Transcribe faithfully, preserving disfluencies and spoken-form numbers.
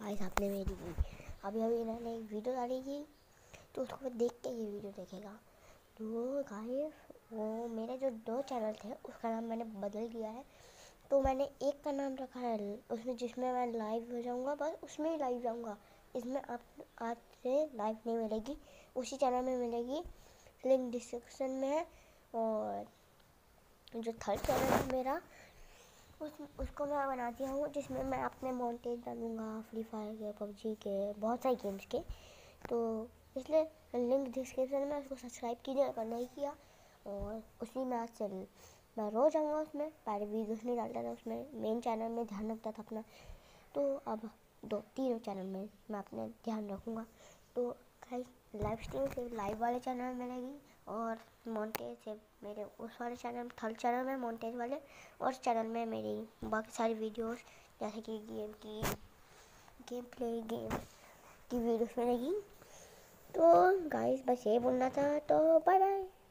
Guys आपने मेरी अभी अभी इन्होंने एक वीडियो डाली थी, तो उसको देख के ये वीडियो देखेगा। तो गाइस वो मेरे जो दो चैनल थे उसका नाम मैंने बदल दिया है। तो मैंने एक का नाम रखा है उसमें जिसमें मैं लाइव हो जाऊँगा, बस उसमें ही लाइव जाऊँगा। इसमें आप आज से लाइव नहीं मिलेगी, उसी चैनल में मिलेगी, लिंक डिस्क्रिप्शन में है। और जो थर्ड चैनल है मेरा उस उसको मैं बना दिया हूँ, जिसमें मैं अपने मॉन्टेज डालूँगा फ्री फायर के, पबजी के, बहुत सारे गेम्स के। तो इसलिए लिंक डिस्क्रिप्शन में, उसको सब्सक्राइब कीजिए अगर नहीं किया। और उसी में आज से मैं रोज़ आऊँगा, उसमें पहले वीडियोस नहीं डालता था, उसमें मेन चैनल में ध्यान रखता था अपना। तो अब दो तीनों चैनल में मैं अपने ध्यान रखूँगा। तो गाइस लाइव स्ट्रीम से लाइव वाले चैनल में मिलेगी, और मॉन्टेज से मेरे उस वाले चैनल थर्ड चैनल में मॉन्टेज वाले, और चैनल में मेरी बाकी सारी वीडियोस जैसे कि गेम की गेम प्ले गेम की वीडियोस मिलेगी। तो गाइस बस ये बोलना था, तो बाय बाय।